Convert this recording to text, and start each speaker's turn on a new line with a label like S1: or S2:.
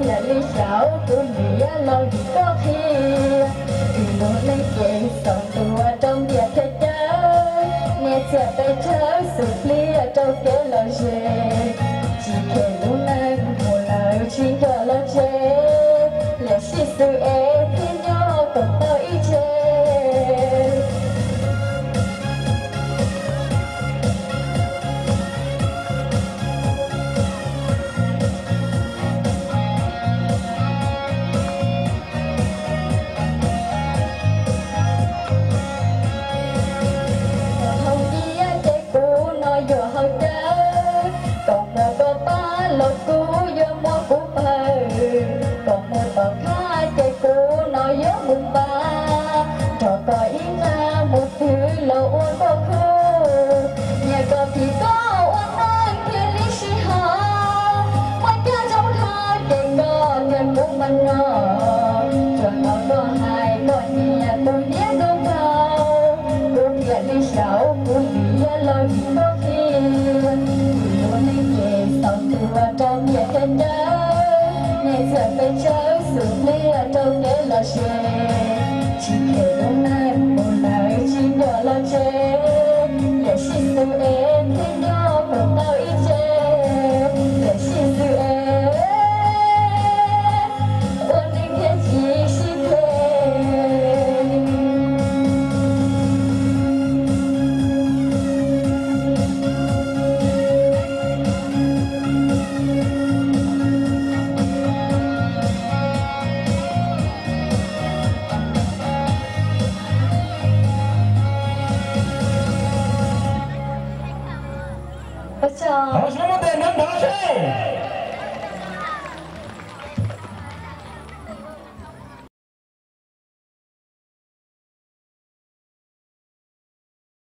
S1: là lý想của người lo gì có khi vì luôn lên kề sống tù trong việc thế giới nghe chợt tay trái sự ly trong cái lời dễ chỉ kể lúc này một lời chỉ cho lo chê là chỉ sự em khi nhau còn tao ý chê lột cũ vô mua cũ bờ còn một bờ khai cây cũ nói gió mùng ba trò cò ý ra một thứ lộ uốn vô khu nhà cò thì có uốn nói kia lý sĩ họ quay kia trong tha cây cò gần muốn bằng ngò trò ngò đo hai con nhà tôi nhé đông cao cũng là lý xảo cũng bị lo bị có khi luôn lên về sống trong nhà thân nhớ ngày giờ phải chơi sự ly trong cái là chê chỉ kể lúc này một lời chỉ nhỏ là chê để xin sự em thế nhau còn tao ý chê để xin sự em ôn định thế chỉ xin thêm
S2: 好，什么的能拿去？